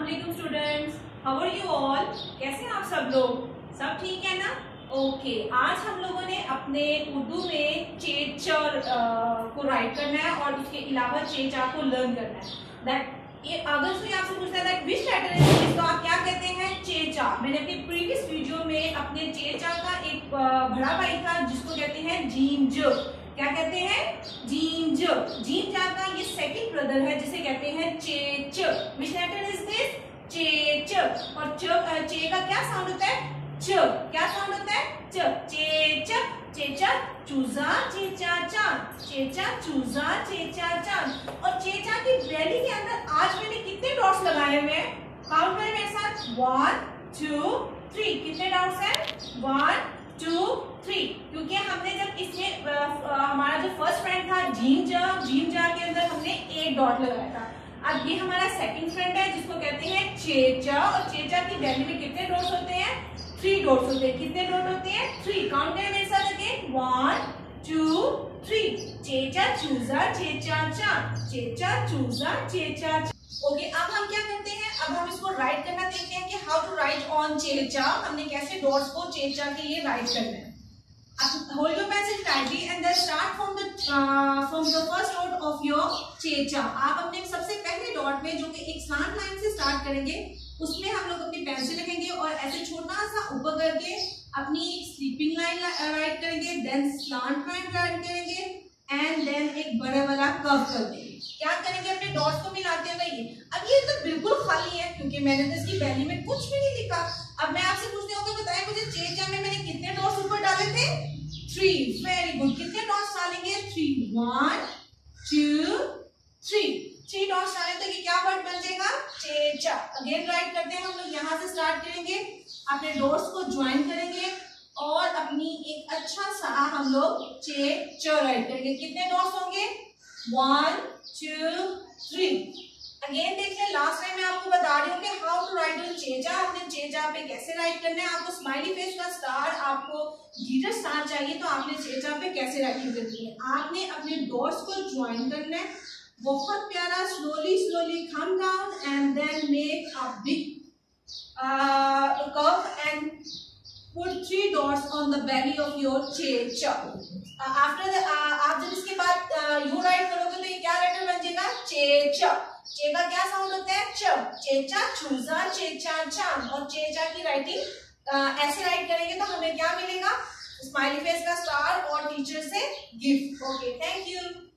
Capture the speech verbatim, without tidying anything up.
अस्सलामुअलैकुम students, how are you all. कैसे हैं आप सब लोग? सब ठीक है ना? ओके okay, आज हम लोगों ने अपने उर्दू में चेचर को राइट करना है और उसके अलावा चेचा को लर्न करना है। दैट ये अगर कोई आपसे पूछता है that which letter is this, तो आप क्या कहते हैं? चेचा। मैंने अपने प्रीवियस वीडियो में अपने चेचा का एक बड़ा भाई था जिसको कहते हैं जींज। क्या कहते हैं? जींज। जींजा का ये सेकंड ब्रदर है जिसे कहते हैं चेच। Which letter is this? चेच। और च चे का क्या साउंड होता है? च। क्या साउंड होता है? च। चेच, चेचा, चूजा, चेचा, चांद। चेचा, चूजा, चेचा, चांद। और चेचा की बेली के अंदर आज मैंने कितने डॉट्स लगाए हुए हैं? काउंट करें मेरे साथ। One two three. कितने डॉट्स हैं? One two three. क्योंकि हमने जब इसमें हमारा जो फर्स्ट फ्रेंड था जींजा, जींजा के अंदर हमने एक डॉट लगाया था। अब ये हमारा सेकंड फ्रेंड है जिसको कहते हैं चेचा, और चेचा की वैल्यू में कितने डॉट्स होते हैं? थ्री डॉट्स होते हैं। कितने डॉट होते हैं? थ्री। काउंट करें मेरे साथ अगेन। One two three. चेचा, चूजा, चेचा, चांद। चेचा, चूजा, चेचा। ओके, अब हम क्या करते हैं? अब हम इसको राइट करना देखते हैं कि हाउ टू राइट ऑन चेचा। हमने कैसे डॉट्स को चेचा के लिए राइट करना है। Hold your pencil tightly and then start from the uh, from the first dot of your चेचा। आप अपने सबसे पहले डॉट में जो कि एक स्लैंट लाइन से स्टार्ट करेंगे उसमें हम लोग अपनी पेंसिल रखेंगे और ऐसे छोटा सा ऊपर करके अपनी एक स्लीपिंग लाइन राइट करेंगे, देन स्लैंट लाइन राइट करेंगे एंड देन एक बड़े वाला कर्व कर देंगे। क्या करेंगे? अपने डॉट्स को मिलाते हुए ये। अब ये तो बिल्कुल खाली है क्योंकि मैंने तो इसकी वैल्यू में कुछ भी नहीं लिखा। अब मैं आपसे पूछती हूँ, बताएं मुझे चेचा में मैंने कितने डॉट्स ऊपर डाले थे? थ्री। Very good. कितने डॉट्स डालेंगे? Three. One two three. Three dots डालें तो ये क्या वर्ड बन जाएगा? चेचा। अगेन राइट करते हैं हम लोग। यहाँ से स्टार्ट करेंगे, अपने डॉट्स को ज्वाइन करेंगे और अपनी एक अच्छा सा हम लोग चेचा राइट करेंगे। कितने डॉट्स होंगे? One two three. अगेन देख लें, लास्ट टाइम मैं आपको बता रही हूँ कि हाउ टू राइट ऑन चेचा। आपने चेचा पे कैसे राइट करना है। आपको स्माइली फेस का स्टार, आपको ग्लिटर स्टार चाहिए तो आपने चेचा पे कैसे राइटिंग करनी है? आपने अपने डॉट्स को ज्वाइन करना है बहुत प्यारा। Slowly slowly come down and then make a big curve and put three dots on the belly of your checha. uh, after the uh, आप जब इसके बाद यू uh, राइट करोगे तो ये क्या लेटर बन जाएगा? चेचा। चे का क्या साउंड होता है? च। चेचा, चूजा, चेचा, चांद। और चेचा की राइटिंग uh, ऐसे राइट करेंगे तो हमें क्या मिलेगा? स्माइली फेस का स्टार और टीचर से गिफ्ट। Okay, thank you.